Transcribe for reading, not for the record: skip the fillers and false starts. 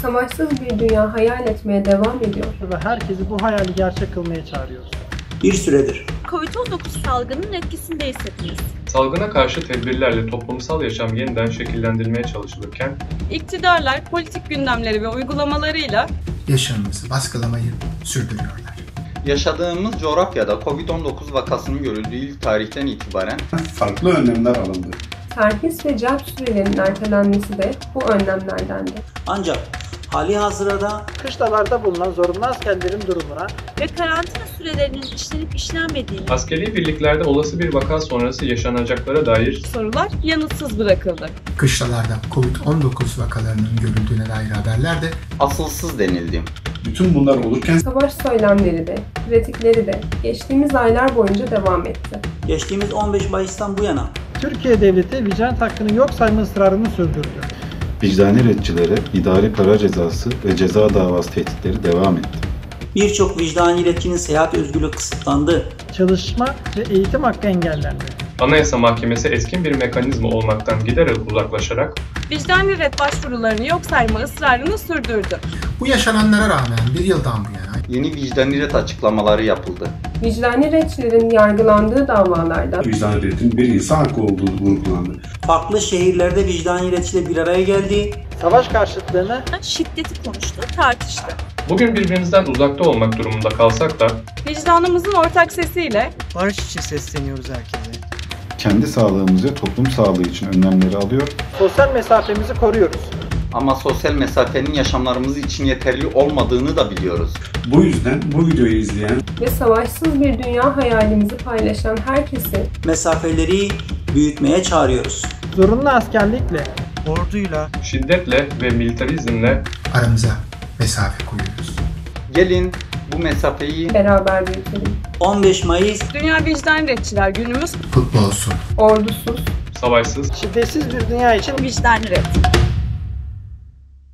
savaşsız bir dünya hayal etmeye devam ediyor. Ve herkesi bu hayali gerçek kılmaya çağırıyoruz. Bir süredir Covid-19 salgının etkisindeyiz hepimiz. Salgına karşı tedbirlerle toplumsal yaşam yeniden şekillendirilmeye çalışılırken, iktidarlar politik gündemleri ve uygulamalarıyla yaşamımızı baskılamayı sürdürüyorlar. Yaşadığımız coğrafyada Covid-19 vakasının görüldüğü ilk tarihten itibaren farklı önlemler alındı. Terhis ve celp sürelerinin ertelenmesi de bu önlemlerdendi. ancak hali hazırda Kışlalarda bulunan zorunlu askerlerin durumuna Ve karantina sürelerinin işlenip işlenmediğini askeri birliklerde olası bir vaka sonrası yaşanacaklara dair sorular yanıtsız bırakıldı. Kışlalarda Covid-19 vakalarının görüldüğüne dair haberler de asılsız denildi. Bütün bunlar olurken Savaş söylemleri de, pratikleri de geçtiğimiz aylar boyunca devam etti. geçtiğimiz 15 Mayıs'tan bu yana Türkiye Devleti vicdaniyet hakkını yok sayma ısrarını sürdürdü. Vicdani redçilere idari para cezası ve ceza davası tehditleri devam etti. birçok vicdani iletişimin seyahat özgürlüğü kısıtlandı. Çalışma ve eğitim hakkı engellendi. Anayasa Mahkemesi etkin bir mekanizma olmaktan giderek uzaklaşarak Vicdani ret başvurularını yok sayma ısrarını sürdürdü. bu yaşananlara rağmen bir yıldan bu yana Yeni vicdani ret açıklamaları yapıldı. Vicdani retçilerin yargılandığı davalarda vicdaniyetin bir insan hakkı olduğu vurgulandı. Farklı şehirlerde vicdani iletişiyle bir araya geldi. Savaş karşıtlığını şiddeti konuştu, tartıştı. bugün birbirimizden uzakta olmak durumunda kalsak da Vicdanımızın ortak sesiyle Barış için sesleniyoruz herkese. Kendi sağlığımız ve toplum sağlığı için önlemleri alıyor. sosyal mesafemizi koruyoruz. Ama sosyal mesafenin yaşamlarımız için yeterli olmadığını da biliyoruz. Bu yüzden bu videoyu izleyen ve savaşsız bir dünya hayalimizi paylaşan herkesi Mesafeleri büyütmeye çağırıyoruz. Zorunlu askerlikle Orduyla şiddetle ve militarizmle aramıza mesafe koyuyoruz. Gelin bu mesafeyi beraber büyütelim. 15 Mayıs Dünya Vicdan Retçiler Günümüz Kutlu olsun. Ordusuz, savaşsız şiddetsiz bir dünya için Vicdani ret.